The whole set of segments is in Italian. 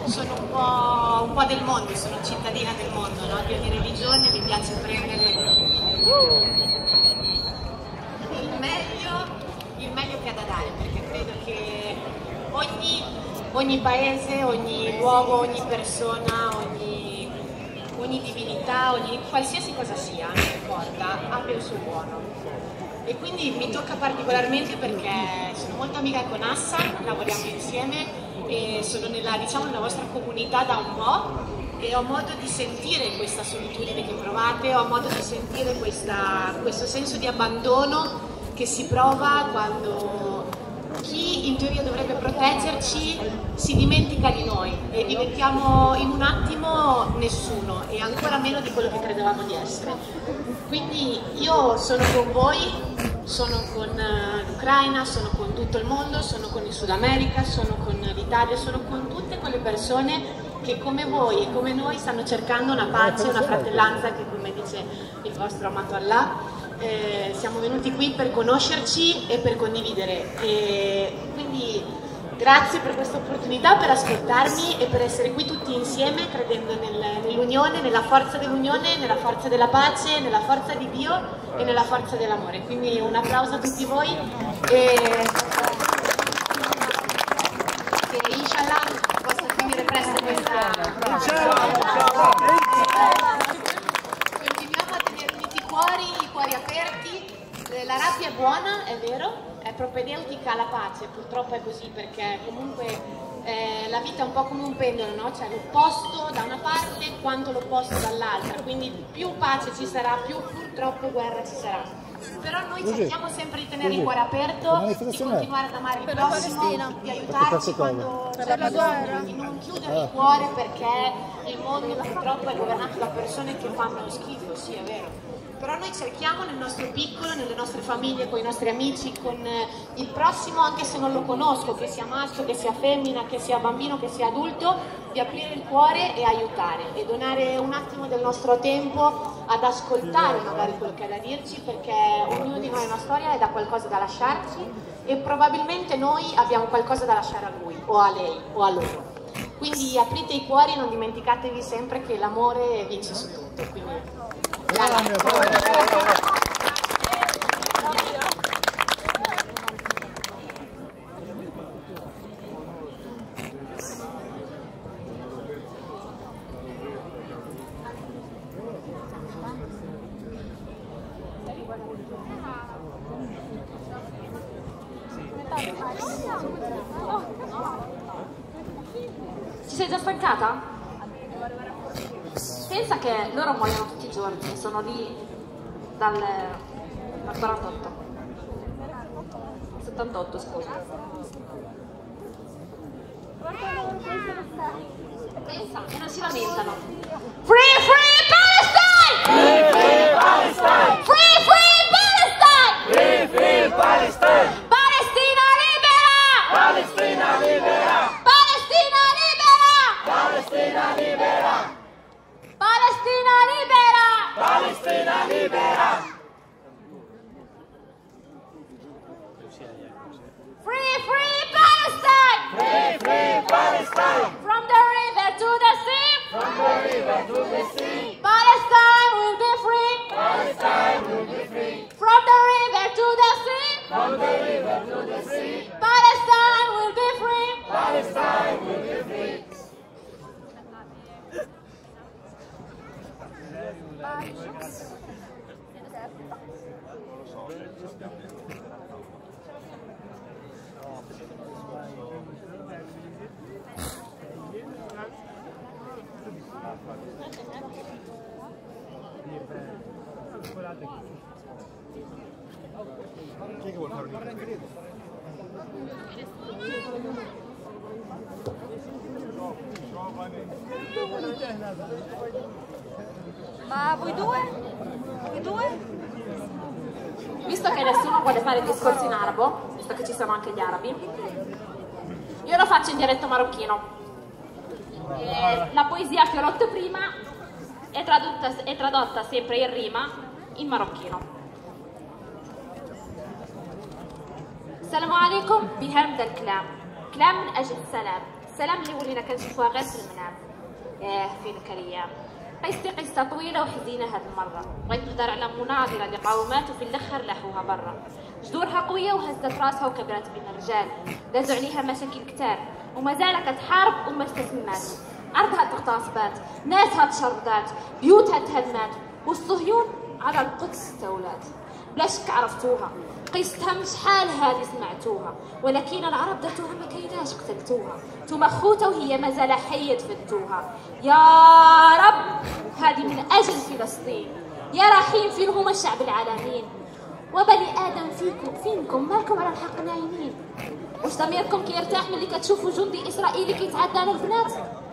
sono un po' del mondo, sono cittadina del mondo, no? Di ogni religione, mi piace prendere il meglio che ha da dare, perché credo che ogni paese, ogni luogo, ogni persona, ogni divinità, qualsiasi cosa sia, non importa, abbia il suo buono. E quindi mi tocca particolarmente perché sono molto amica con Hassan, lavoriamo insieme e sono nella vostra comunità da un po' e ho modo di sentire questa solitudine che provate, ho modo di sentire questo senso di abbandono che si prova quando chi in teoria dovrebbe proteggerci si dimentica di noi e diventiamo in un attimo nessuno e ancora meno di quello che credevamo di essere. Quindi io sono con voi, sono con l'Ucraina, sono con tutto il mondo, sono con il Sud America, sono con l'Italia, sono con tutte quelle persone che come voi e come noi stanno cercando una pace, una fratellanza che, come dice il vostro amato Allah, siamo venuti qui per conoscerci e per condividere. E quindi grazie per questa opportunità, per ascoltarmi e per essere qui tutti insieme credendo nell'unione, nella forza dell'unione, nella forza della pace, nella forza di Dio e nella forza dell'amore. Quindi un applauso a tutti voi e che inshallah possa finire presto questa. Continuiamo a tenere uniti i cuori aperti. La rabbia è buona, è vero, è propedeutica alla pace, purtroppo è così perché comunque la vita è un po' come un pendolo, no? C'è l'opposto da una parte quanto l'opposto dall'altra, quindi più pace ci sarà, più purtroppo guerra ci sarà. Però noi cerchiamo sempre di tenere il cuore aperto, di continuare ad amare il prossimo, di aiutarci quando c'è bisogno, di non chiudere il cuore perché il mondo purtroppo è governato da persone che fanno schifo, sì è vero. Però noi cerchiamo nel nostro piccolo, nelle nostre famiglie, con i nostri amici, con il prossimo, anche se non lo conosco, che sia maschio, che sia femmina, che sia bambino, che sia adulto, di aprire il cuore e aiutare e donare un attimo del nostro tempo ad ascoltare magari quello che ha da dirci, perché ognuno di noi ha una storia ed ha qualcosa da lasciarci e probabilmente noi abbiamo qualcosa da lasciare a lui o a lei o a loro. Quindi aprite i cuori e non dimenticatevi sempre che l'amore vince su tutto. Quindi, Ci sei già stancata? Pensa che loro muoiono tutti i giorni, sono lì dal 48. 78, scusa. Pensa, e non si lamentano. Free, free Palestine! Free, free Palestine! Free, free Palestine! Free, free Palestine! Palestina libera! Palestina libera! Palestina libera! Palestina libera! Palestina libera! Palestina libera! Free, free Palestine! Free, free Palestine! From the river to the sea! From the river to the sea! Palestine will be free! Palestine will be free! From the river to the sea! From the river to the sea! Palestine will be free! Palestine will be free! Chi è che vuole fare un Ma voi due? Voi due? Visto che nessuno vuole fare discorsi in arabo, visto che ci sono anche gli arabi, io lo faccio in dialetto marocchino. La poesia che ho letto prima è tradotta sempre in rima in marocchino. السلام عليكم بهمد الكلام كلام من أجل السلام السلام اللي ولينا كنشوفوها غير في المنام. فينك الايام. قصتي قصه طويله وحزينه هاد المره، بغيت نهضر على مناظره اللي قاومات وفي الاخر لاحوها برا. جذورها قويه وهزت راسها وكبرت بين الرجال، دازوا عليها مشاكل كتار ومازال كتحارب وما استسلمات. ارضها تغتصبات، ناسها تشردات، بيوتها تهدمات، والصهيون على القدس استولات. بلا شك عرفتوها، قصتها من شحال هادي سمعتوها، ولكن العرب درتوها ما كايناش قتلتوها. نتوما خوته وهي مازال حيه تفدوها. يا رب هادي من اجل فلسطين، يا رحيم فين هما الشعب العالمين. وبني ادم فينكم مالكم على الحق نايمين؟ واش ضميركم كيرتاح ملي كتشوفوا جندي اسرائيلي كيتعدى على البنات؟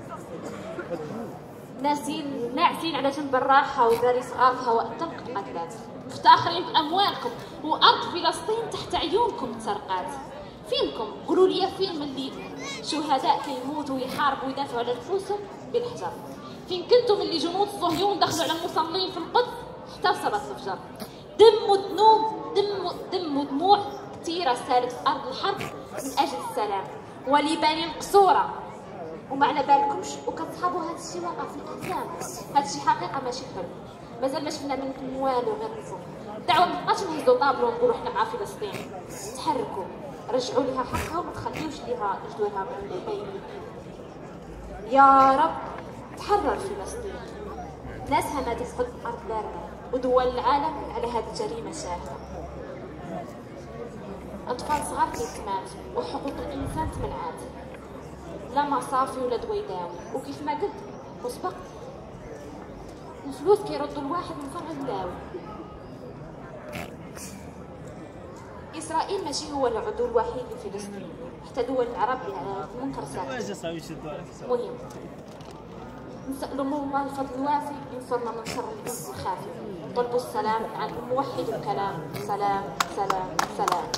ناعسين على جنب الراحه ودراري صغار في هواء الطلق قتلات، مفتخرين باموالكم وارض فلسطين تحت عيونكم تسرقات. فينكم؟ قولوا لي فين ملي شهداء كيموتوا ويحاربوا ويدافعوا على نفوسهم بالحجر؟ فين كنتم ملي جنود الصهيون دخلوا على المصلين في القدس حتى وصلت الفجر؟ دم وذنوب، دم ودموع كثيره سالت في ارض الحرب من اجل السلام ولبني القصوره. وما على بالكمش وكتصحابوا هذا الشيء واقع في الافلام، هذا الشيء حقيقه ماشي حلم. مازال ما شفنا منكم والو غير الفوق. الدعوه ما تبقاش نهزوا طابلو ونقولوا حنا مع فلسطين. تحركوا، رجعوا لها حقها وما تخليوش ليها جذورها من بين. يا رب تحرر فلسطين، ناسها ما تفقد ارض بارده، ودول العالم على هذه الجريمه شاهده. اطفال صغار كيتمات وحقوق الانسان تمنعات، لا مصافي ولا دويداوي، وكيف ما قلت وسبقت الفلوس كيردوا الواحد من فرع اللاوي. اسرائيل ماشي هو العدو الوحيد لفلسطين، حتى دول العرب على المنكر ساكت. مهم نسألوا الله الفضل الوافي ينصرنا من شر الانس الخافي. طلبوا السلام عن موحد الكلام، سلام سلام سلام.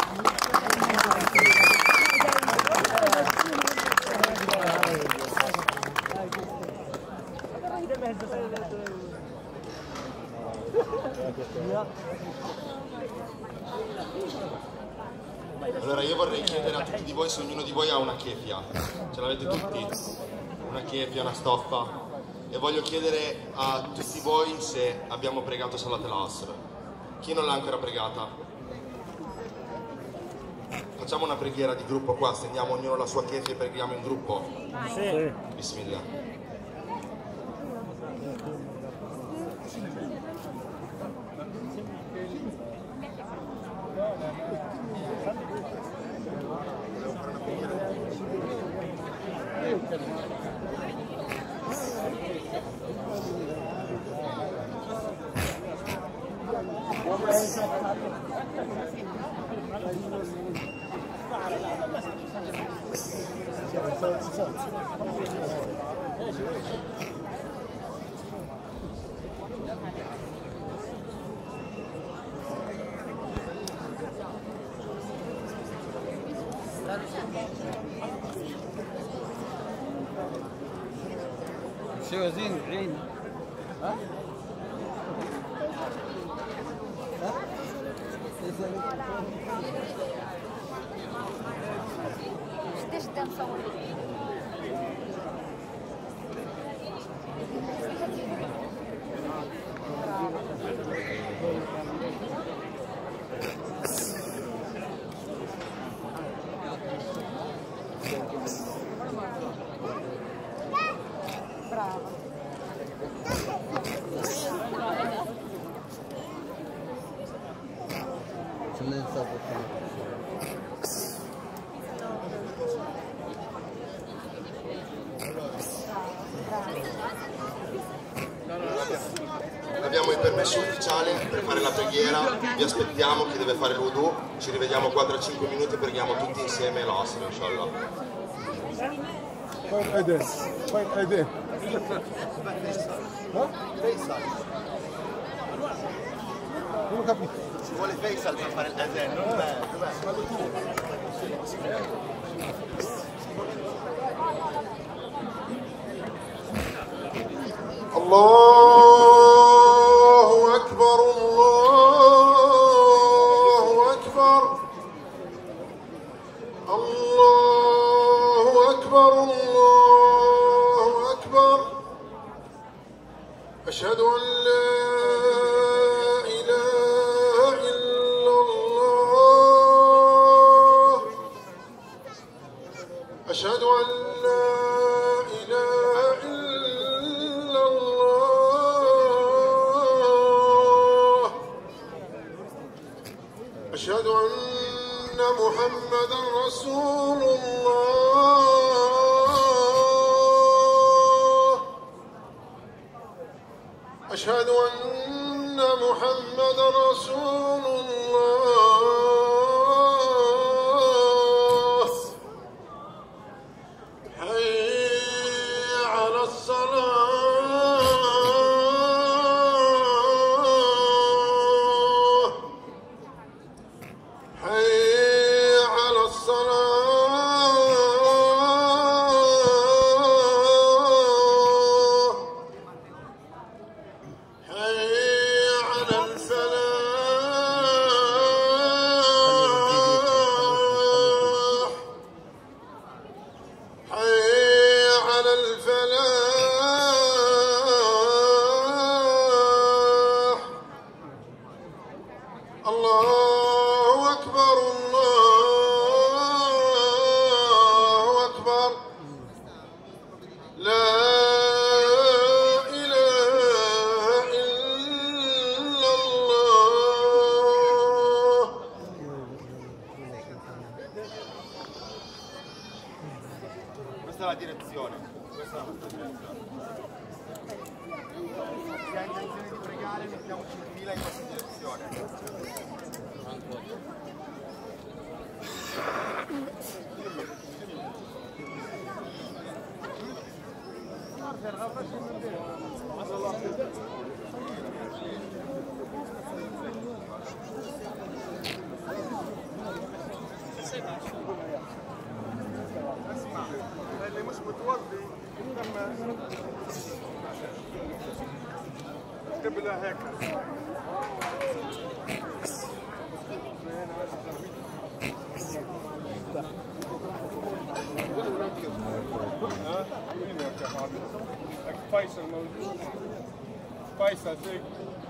Allora io vorrei chiedere a tutti di voi se ognuno di voi ha una kefia, ce l'avete tutti? Una kefia, una stoffa, e voglio chiedere a tutti voi se abbiamo pregato Salat al-Asr. Chi non l'ha ancora pregata? Facciamo una preghiera di gruppo qua, stendiamo ognuno la sua kefia e preghiamo in gruppo? Sì. Bismillah. شو زين بعين ها؟ قداش دا نصور؟ Abbiamo il permesso ufficiale per fare la preghiera, vi aspettiamo, chi deve fare l'udu, ci rivediamo 4-5 minuti e preghiamo tutti insieme l'Asr, inshallah. Ci vuole Faisal per fare il adhan, non me. الله أكبر الله أكبر الله أكبر أكبر الله أكبر أشهد أن لا إله إلا الله أشهد أن لا إله إلا الله أشهد أن محمدا رسول الله أشهد أن محمدا رسول الله حي على الصلاة حي على الصلاة حي على الفلاح حي على الفلاح الله أكبر الله أكبر لا إله إلا الله Questa è la direzione. Questa è la nostra direzione. Se hai intenzione di pregare, mettiamoci in fila in questa direzione. اللي مش متوضي قبلها هيك فيصل موجود فيصل فيك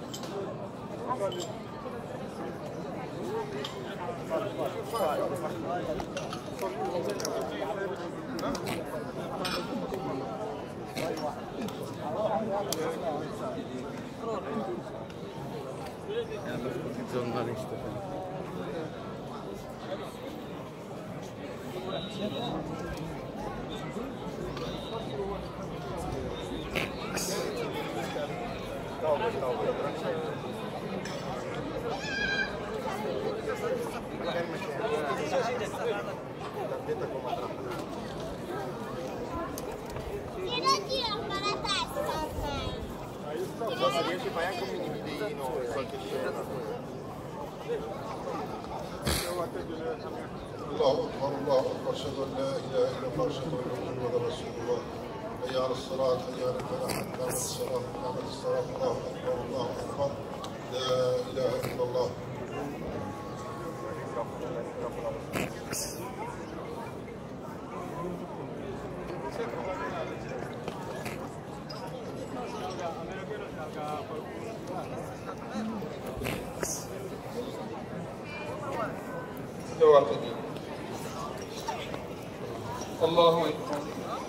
Giornalista. Se riesci fai anche un mini videino qualche scena. الله أكبر الله أكبر أشهد أن لا إله إلا الله أشهد أن محمدا رسول الله حي على الصلاة حي على الفلاح قامت الصلاة قامت الصلاة الله أكبر الله أكبر لا إله إلا الله الله أكبر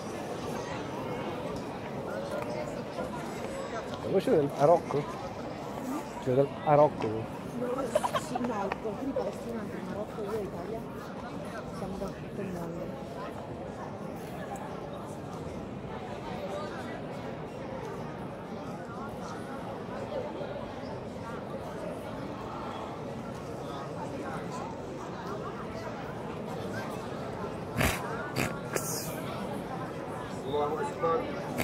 Voi siete del Marocco? Siete del Marocco? Sì, no, i confini palestinani tra Marocco e Italia siamo da tutto il mondo. الله أكبر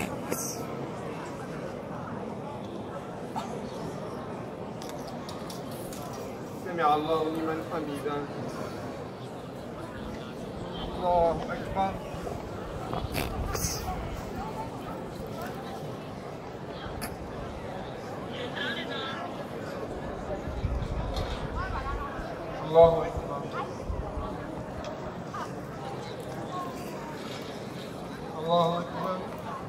سمع الله لمن حمده الله أكبر الله أكبر الله أكبر.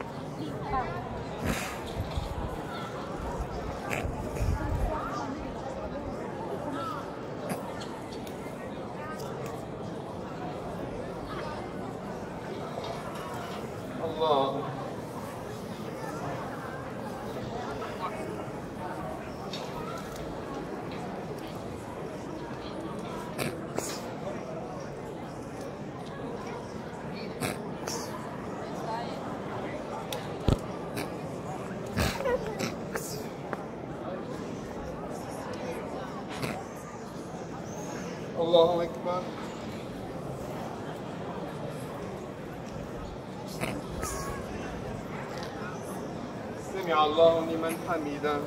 الله. الله أكبر. سمع الله لمن حمده.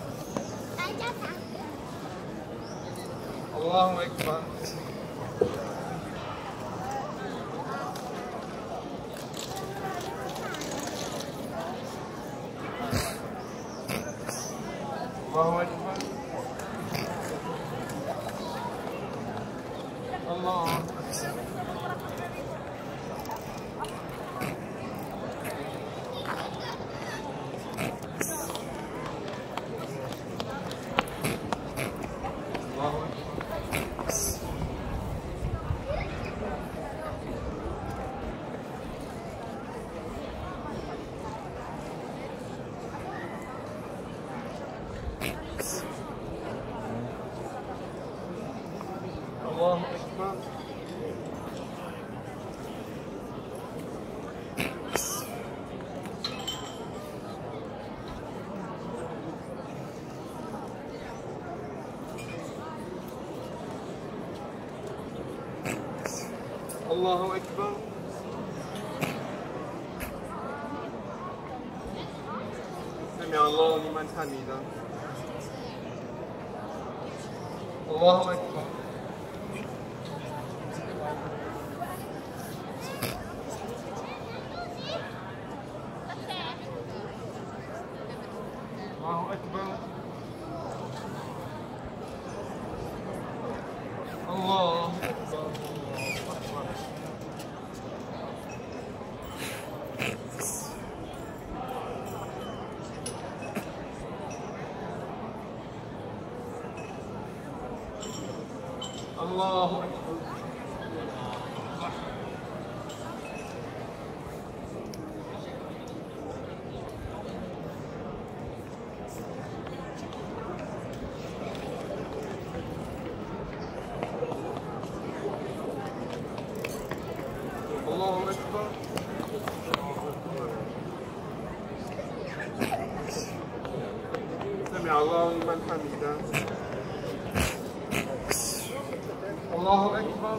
الله أكبر. الله أكبر. الله. الله أكبر. الله أكبر. سمع الله لمن حمده. الله أكبر. الله أكبر. الله أكبر. الله أكبر. الله أكبر. سمع الله لمن حمده. الله أكبر.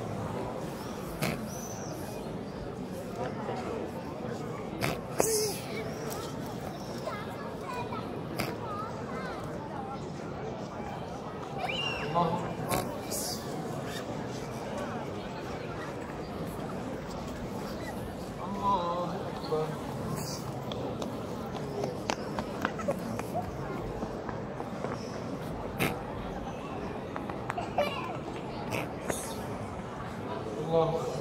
الله أكبر. الله أكبر. الله أكبر.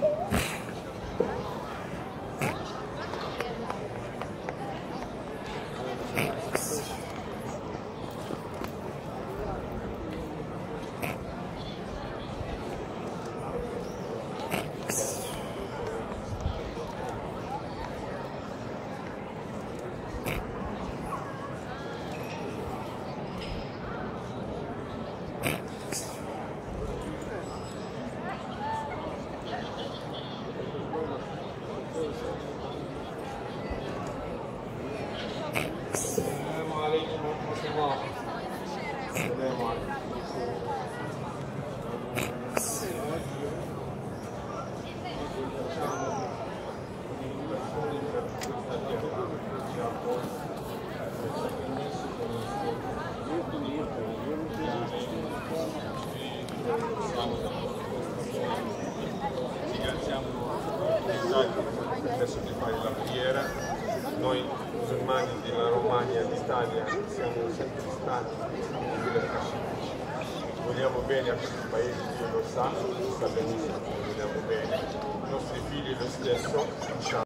السلام عليكم ورحمة الله. السلام عليكم. Adesso ti fai la preghiera. Noi musulmani della Romagna, d'Italia, siamo sempre stati pacifici. Vogliamo bene a questi paesi, Dio lo sa benissimo che vogliamo bene. I nostri figli lo stesso.